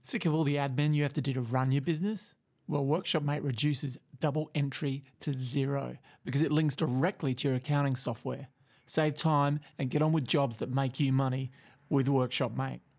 Sick of all the admin you have to do to run your business? Well, WorkshopMate reduces double entry to zero because it links directly to your accounting software. Save time and get on with jobs that make you money with WorkshopMate.